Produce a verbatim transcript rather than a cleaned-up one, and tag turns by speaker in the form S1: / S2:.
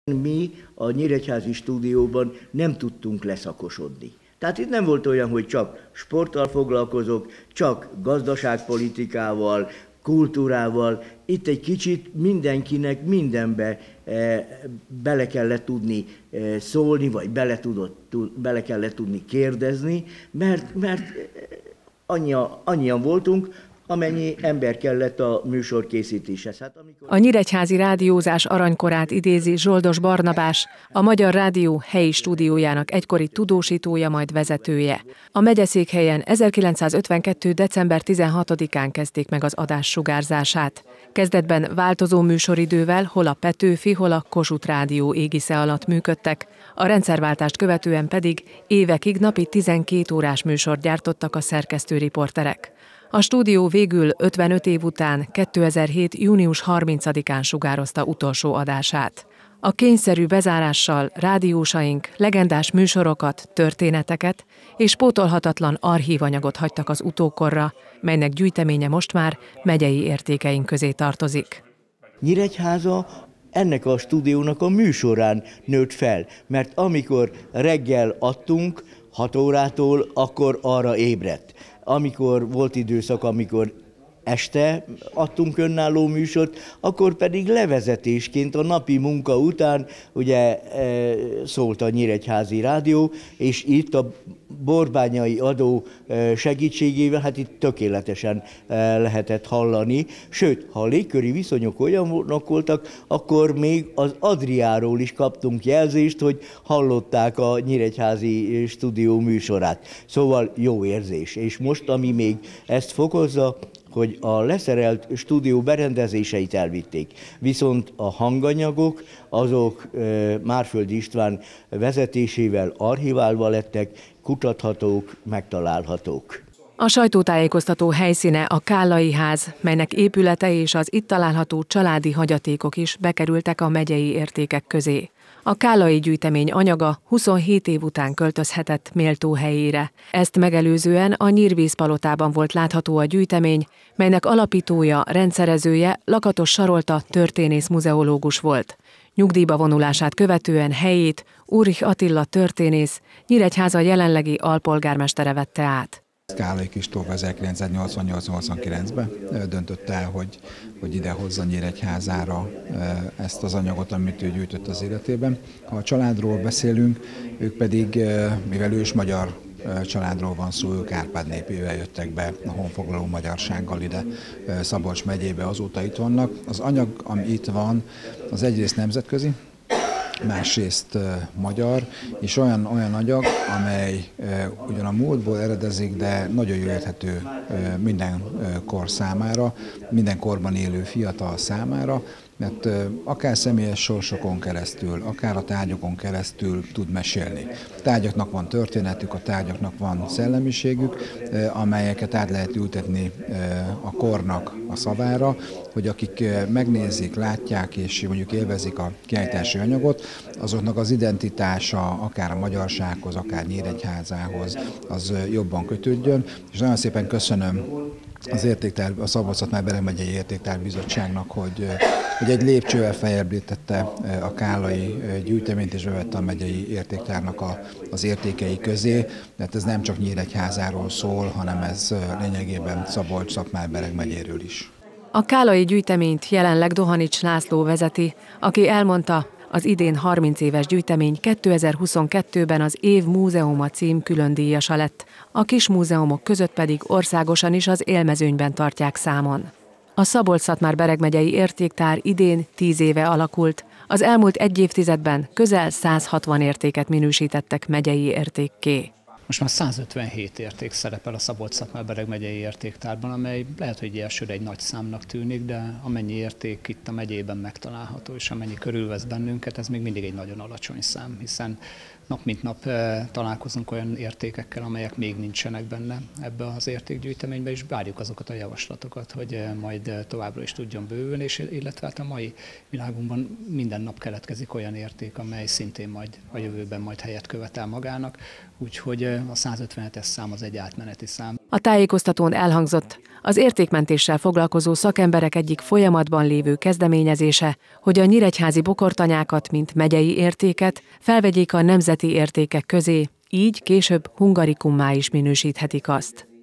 S1: Mi a Nyíregyházi stúdióban nem tudtunk leszakosodni. Tehát itt nem volt olyan, hogy csak sporttal foglalkozok, csak gazdaságpolitikával, kultúrával. Itt egy kicsit mindenkinek mindenbe e, bele kellett tudni e, szólni, vagy bele, tudott, tud, bele kellett tudni kérdezni, mert, mert annyian, annyian voltunk, amennyi ember kellett a műsor készítéshez. Hát, amikor...
S2: A nyíregyházi rádiózás aranykorát idézi Zsoldos Barnabás, a Magyar Rádió helyi stúdiójának egykori tudósítója, majd vezetője. A megyeszékhelyen ezerkilencszázötvenkettő december tizenhatodikán kezdték meg az adás sugárzását. Kezdetben változó műsoridővel hol a Petőfi, hol a Kossuth Rádió égisze alatt működtek, a rendszerváltást követően pedig évekig napi tizenkét órás műsort gyártottak a szerkesztő riporterek. A stúdió végül ötvenöt év után kétezer-hét június harmincadikán sugározta utolsó adását. A kényszerű bezárással rádiósaink legendás műsorokat, történeteket és pótolhatatlan archívanyagot hagytak az utókorra, melynek gyűjteménye most már megyei értékeink közé tartozik.
S1: Nyíregyháza ennek a stúdiónak a műsorán nőtt fel, mert amikor reggel adtunk hat órától, akkor arra ébredt. Amikor volt időszak, amikor este adtunk önálló műsort, akkor pedig levezetésként a napi munka után ugye szólt a Nyíregyházi Rádió, és itt a Borbányai Adó segítségével, hát itt tökéletesen lehetett hallani. Sőt, ha a légköri viszonyok olyanok voltak, akkor még az Adriáról is kaptunk jelzést, hogy hallották a Nyíregyházi stúdió műsorát. Szóval jó érzés. És most, ami még ezt fokozza, hogy a leszerelt stúdió berendezéseit elvitték. Viszont a hanganyagok, azok Márföldi István vezetésével archiválva lettek, kutathatók, megtalálhatók.
S2: A sajtótájékoztató helyszíne a Kállai ház, melynek épülete és az itt található családi hagyatékok is bekerültek a megyei értékek közé. A Kállai gyűjtemény anyaga huszonhét év után költözhetett méltó helyére. Ezt megelőzően a Nyírvízpalotában volt látható a gyűjtemény, melynek alapítója, rendszerezője Lakatos Sarolta történész-muzeológus volt. Nyugdíjba vonulását követően helyét Úrich Attila történész, Nyíregyháza jelenlegi alpolgármestere vette át.
S3: Kállai Kristóf ezerkilencszáznyolcvannyolc-nyolcvankilencben döntött el, hogy, hogy ide hozza Nyíregyházára ezt az anyagot, amit ő gyűjtött az életében. Ha a családról beszélünk, ők pedig, mivel ős magyar családról van szó, ők Árpád népével jöttek be a honfoglaló magyarsággal ide Szabolcs megyébe, azóta itt vannak. Az anyag, ami itt van, az egyrészt nemzetközi, másrészt uh, magyar, és olyan, olyan anyag, amely uh, ugyan a múltból eredezik, de nagyon jól érthető uh, minden uh, kor számára, minden korban élő fiatal számára, mert uh, akár személyes sorsokon keresztül, akár a tárgyakon keresztül tud mesélni. A tárgyaknak van történetük, a tárgyaknak van szellemiségük, uh, amelyeket át lehet ültetni uh, a kornak a szavára, hogy akik uh, megnézik, látják és mondjuk élvezik a kiállítási anyagot, azoknak az identitása akár a magyarsághoz, akár Nyíregyházához, az jobban kötődjön. És nagyon szépen köszönöm az értéktár, a Szabolcs-Szatmár-Bereg megyei Értéktárbizottságnak, hogy, hogy egy lépcsővel feljebb léptette a Kállai gyűjteményt, és bevette a megyei értéktárnak a, az értékei közé. Tehát ez nem csak Nyíregyházáról szól, hanem ez lényegében Szabolcs-Szatmár-Bereg megyéről is.
S2: A Kállai gyűjteményt jelenleg Dohanics László vezeti, aki elmondta, az idén harminc éves gyűjtemény kétezer-huszonkettőben az Év múzeuma cím külön díjasa lett, a kis múzeumok között pedig országosan is az élmezőnyben tartják számon. A Szabolcs-Szatmár-Bereg megyei értéktár idén tíz éve alakult, az elmúlt egy évtizedben közel száz hatvan értéket minősítettek megyei értékké.
S4: Most már százötvenhét érték szerepel a Szabolcs-Szatmár-Bereg megyei értéktárban, amely lehet, hogy elsőre egy nagy számnak tűnik, de amennyi érték itt a megyében megtalálható, és amennyi körülvesz bennünket, ez még mindig egy nagyon alacsony szám, hiszen nap mint nap találkozunk olyan értékekkel, amelyek még nincsenek benne ebbe az értékgyűjteménybe, és várjuk azokat a javaslatokat, hogy majd továbbra is tudjon bővülni, és illetve hát a mai világunkban minden nap keletkezik olyan érték, amely szintén majd a jövőben majd helyet követel magának. Úgyhogy a százötvenhetes szám az egy átmeneti szám.
S2: A tájékoztatón elhangzott, az értékmentéssel foglalkozó szakemberek egyik folyamatban lévő kezdeményezése, hogy a nyíregyházi bokortanyákat, mint megyei értéket felvegyék a nemzeti értékek közé, így később hungarikummá is minősíthetik azt.